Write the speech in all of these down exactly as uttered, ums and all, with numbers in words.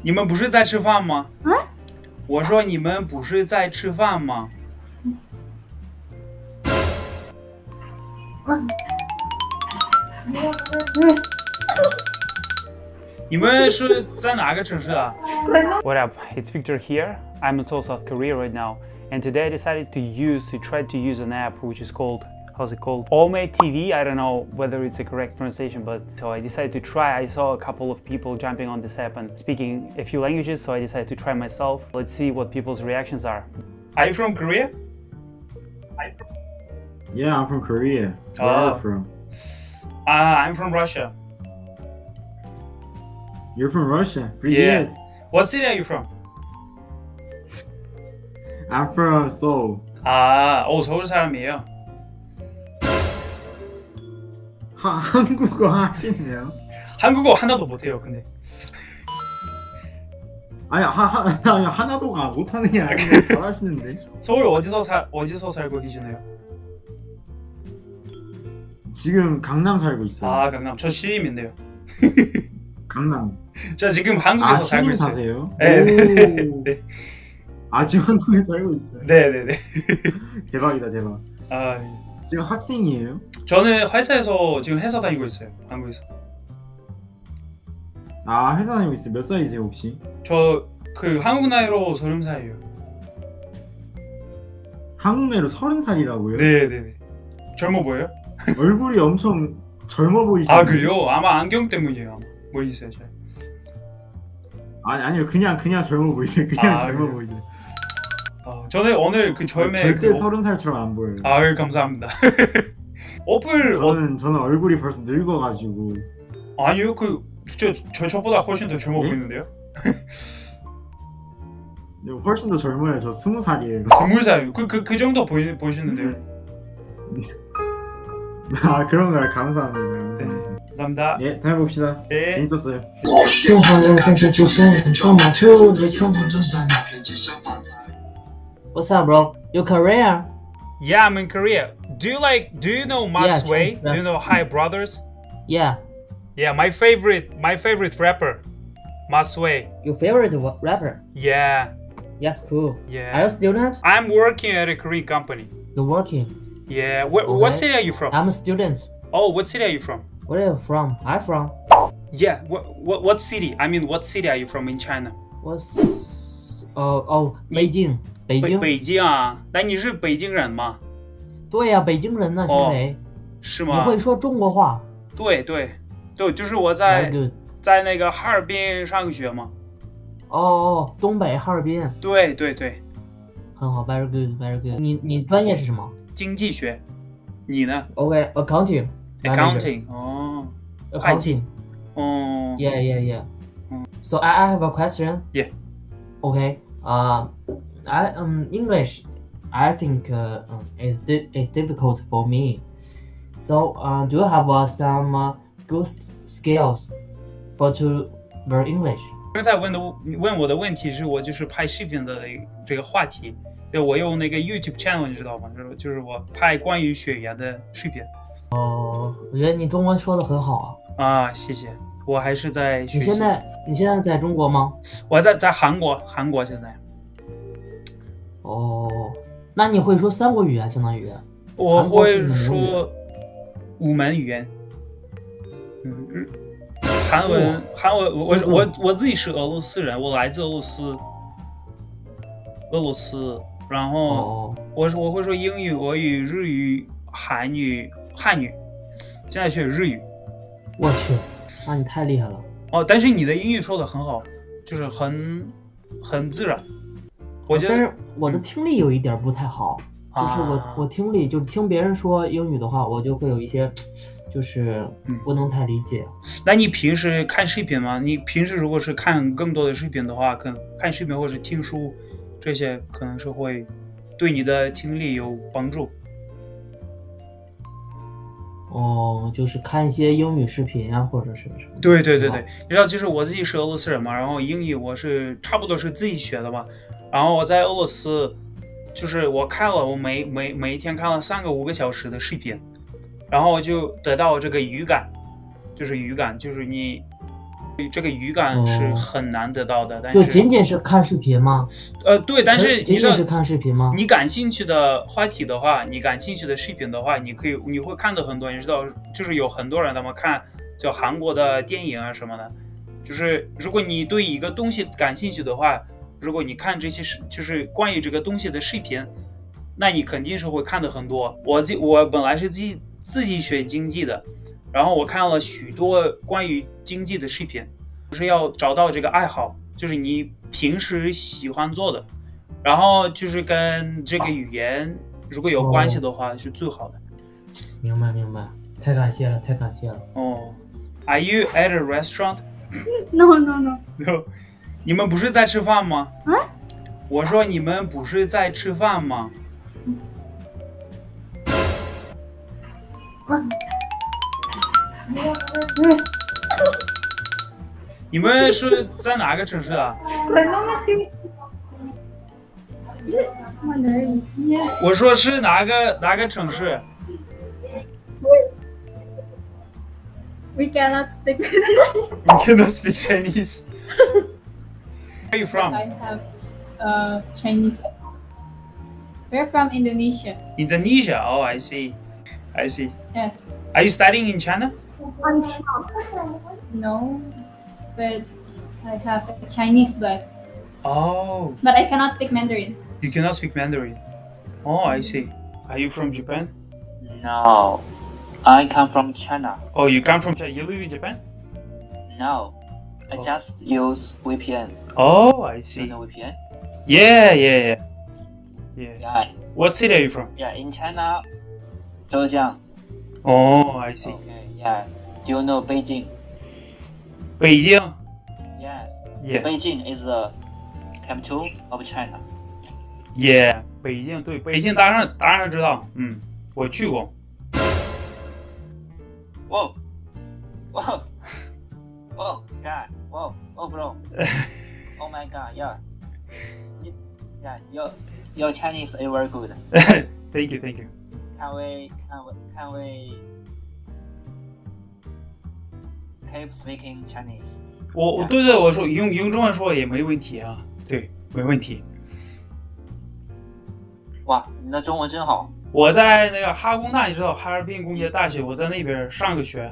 你们不是在吃饭吗？ 啊？ 我说你们不是在吃饭吗？ 嗯。 你们是在哪个城市啊 ？What up? It's Victor here. I'm in Seoul, South Korea right now, and today I decided to use to try to use an app which is called how's it called? Omegle T V. I don't know whether it's a correct pronunciation, but so I decided to try. I saw a couple of people jumping on this app and speaking a few languages, so I decided to try myself. Let's see what people's reactions are. Are you from Korea? Yeah, I'm from Korea. Where Oh. are you from? Uh, I'm from Russia. You're from Russia. Yeah. What city are you from? I'm from Seoul. 아, 어, 서울 사람이에요. 하, 한국어 하시네요. 한국어 하나도 못해요, 근데. 아니, 하, 하, 아니 하나도가 못하는 게 아니고 잘하시는데. 서울 어디서 살 어디서 살고 계시나요? 지금 강남 살고 있어요. 아, 강남. 저 시림인데요. 강남. 저 지금 한국에서 아, 살고 있어요. 사세요? 네, 네, 오. 네. 아, 지금 한국에 살고 있어요. 네, 네, 네. 대박이다, 대박. 아, 지금 학생이에요? 저는 회사에서 지금 회사 다니고 있어요. 한국에서. 아, 회사 다니고 있어요. 몇 살이세요, 혹시? 저 그 한국 나이로 서른 살이에요. 한국 나이로 서른 살이라고요? 네, 네, 네. 젊어 보여요? 얼굴이 엄청 젊어 보이시네요. 아, 그래요? 아마 안경 때문이에요. 아마. 모르겠어요, 잘. 아니, 아니요. 그냥 그냥 젊어 보이세요. 그냥 아, 젊어 그래요? 보이세요. 어, 저는 오늘 그 젊의 절대 그... 서른 살처럼 안 보여요. 아유, 감사합니다. 어플 저는 어... 저는 얼굴이 벌써 늙어가지고. 아니요, 그 저 저 저보다 훨씬 더 젊어 네? 보이는데요? 네, 훨씬 더 젊어요. 저 스무 살이에요. 스물 살. 그그 그 정도 보이 보이시는데요? 아, 그런가요? 감사합니다. 네, 감사합니다. 예, 다음에 봅시다. 네. 재밌었어요. What's up, bro? You Korean? Yeah, I'm in Korea. Do you like? Do you know Mas Yeah, Wei? yeah. Do you know Hi Brothers? Yeah. Yeah, my favorite, my favorite rapper, Mas Wei. Your favorite wa- rapper? Yeah, Yes, cool. yeah. Are you a student? I'm working at a Korean company. You're working. Yeah. Wh What Okay. city are you from? I'm a student. Oh, what city are you from? Where are you from? I'm from. Yeah. What what what city? I mean, what city are you from in China? What's? Oh, oh, 北京。北京。 北京啊，那你是北京人吗？ 对呀、北京人呢， 哦兄弟。 是吗？ 你会说中国话？ 对对对，就是我在 Very good. 在那个哈尔滨上学嘛。 哦哦，东北哈尔滨。 对对对， 很好 ，very good，very good。你你专业是什么经济学。你呢 ？OK，accounting。 ？Accounting 哦，会计。哦。 Yeah, yeah, yeah. Mm. So I, I have a question. Yeah. Okay. Uh, I um English, I think uh, um, is di- is difficult for me. So uh, do you have uh, some uh, good skills for to learn English? 刚才问的问我的问题是我就是拍视频的这个话题，就我用那个 YouTube channel 你知道吗？就是就是我拍关于学员的视频。 哦，我觉得你中文说的很好啊。 啊，谢谢。我还是在学习。 你现在你现在在中国吗？ 我在在韩国，韩国现在。 哦，那你会说三国语言，相当于。 我会说五门语言。嗯，日韩文，韩文，我我我我自己是俄罗斯人，我来自俄罗斯。俄罗斯，然后哦， 我我会说英语、俄语、日语、韩语、汉语，现在学日语。 我去，那你太厉害了。 哦，但是你的英语说的很好，就是很很自然。我觉得， 但是我的听力有一点不太好， 嗯、 就是我、 啊、 我听力就是听别人说英语的话，我就会有一些，就是不能太理解。 嗯、那你平时看视频吗？你平时如果是看更多的视频的话，可能看视频或是听书，这些可能是会对你的听力有帮助。 哦，就是看一些英语视频啊，或者是什么？ 对对对对，你知道，就是我自己是俄罗斯人嘛，然后英语我是差不多是自己学的嘛，然后我在俄罗斯，就是我看了，我每每每一天看了三个五个小时的视频，然后我就得到这个语感，就是语感，就是你这个语感是很难得到的。但就是仅仅是看视频吗？ 呃，对，但是你知道， 仅仅是看视频吗？ 你感兴趣的话题的话，你感兴趣的视频的话，你可以你会看到很多，你知道，就是有很多人他们看叫韩国的电影啊什么的，就是如果你对一个东西感兴趣的话，如果你看这些是就是关于这个东西的视频，那你肯定是会看的很多。我自我本来是自己自己学经济的。然后我看了许多关于经济的视频，就是要找到这个爱好，就是你平时喜欢做的，然后就是跟这个语言如果有关系的话，是最好的。 明白明白，太感谢了，太感谢了。 哦 ，Are you at a restaurant? No no no. No. 你们不是在吃饭吗？ 啊？ 我说你们不是在吃饭吗？ 嗯。 你们是在哪个城市啊？我说是哪个哪个城市 We cannot speak. We cannot speak Chinese. Where are you from? I have uh, Chinese. We're from Indonesia. Indonesia. Oh, I see. I see. Yes. Are you studying in China? No, but I have a Chinese blood. Oh. But I cannot speak Mandarin. You cannot speak Mandarin. Oh, I see. Are you from Japan? No, I come from China. Oh, you come from China. You live in Japan? No, I Oh. just use V P N. Oh, I You see. know V P N? Yeah, yeah, yeah. Yeah. Yeah, What city are you from? yeah. In China, Zhejiang. Oh, I see. Okay, yeah. Do you know Beijing? Beijing. Yes. Yeah. Beijing is the capital of China. Yeah. 北京对，北京当然当然知道，嗯，我去过。 Whoa, whoa, whoa, God, whoa, oh, bro. Oh my God, yeah. You- Yeah, your your Chinese is very good. Thank you, thank you. Can we can we can we keep speaking Chinese? 我我对对，我说用用中文说也没问题啊，对，没问题。 哇，你的中文真好。 我在那个哈工大，你知道哈尔滨工业大学，我在那边上个学。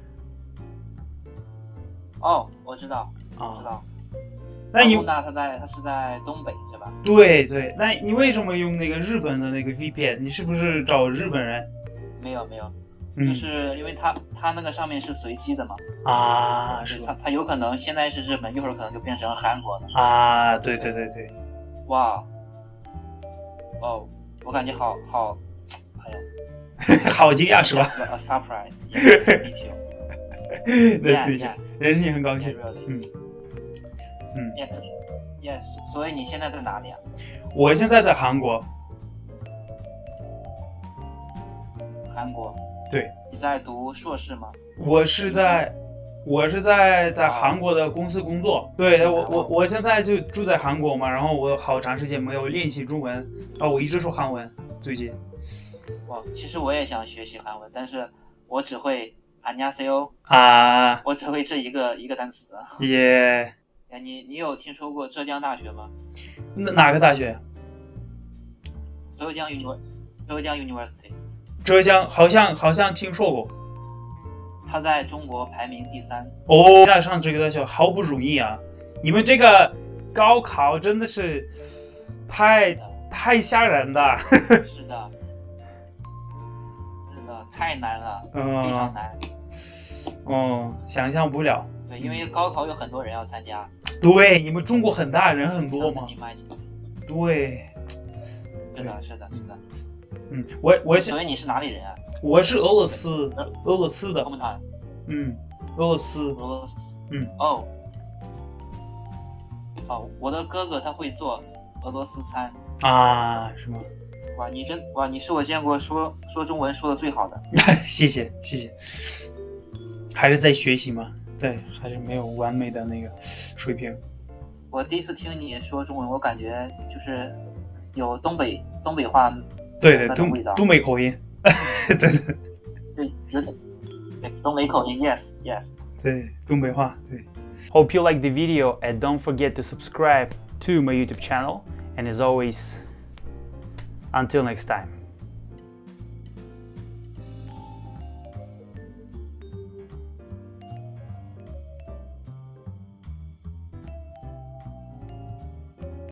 哦，我知道，我知啊， 道。 那你那他在他是在东北是吧？ 对对，那你为什么用那个日本的那个 V P N？ 你是不是找日本人？ 没有没有，就嗯是因为他他那个上面是随机的嘛， 啊， 就是是吧？ 他他有可能现在是日本，一会儿可能就变成韩国的。 啊，对对对对， 哇，哦，我感觉好好，哎呀， 好惊讶是吧 ？A surprise. Yeah, me too. ？Nice to meet you， Yeah, 认识你很高兴 yeah, really. 嗯嗯， Yes, yes. 所以你现在在哪里啊？ 我现在在韩国， 韩国。 对， 你在读硕士吗？ 我是在，我是在在韩国的公司工作。对，我我我现在就住在韩国嘛，然后我好长时间没有练习中文，啊，我一直说韩文，最近。 哇，其实我也想学习韩文，但是我只会안녕하세요， 啊， 我只会这一个一个单词。 也哎，你你有听说过浙江大学吗？ 哪哪个大学？ 浙江 Uni 浙江 University， 浙江好像好像听说过。 它在中国排名第三。 哦，在上这个大学好不容易啊！你们这个高考真的是太太吓人了。 是的，是的，太难了， 嗯非常难。 哦，想象不了。 对，因为高考有很多人要参加。 对，你们中国很大，人很多吗？ Imagine 对， 是的，是的，是的。 嗯，我我是所以你是哪里人啊？ 我是俄罗斯，俄罗斯的我，们团嗯，俄罗斯， 俄罗斯。 嗯， 哦，哦，我的哥哥他会做俄罗斯餐。 啊，是吗？ 哇，你真哇，你是我见过说说中文说的最好的。 谢谢谢谢，还是在学习嘛，对，还是没有完美的那个水平。 我第一次听你说中文，我感觉就是有东北东北话， 对对，东那种味道东北口音，对对对，有点对东北口音，yes yes。 对，东北话，对。 Hope you liked the video and don't forget to subscribe to my YouTube channel. And as always, until next time.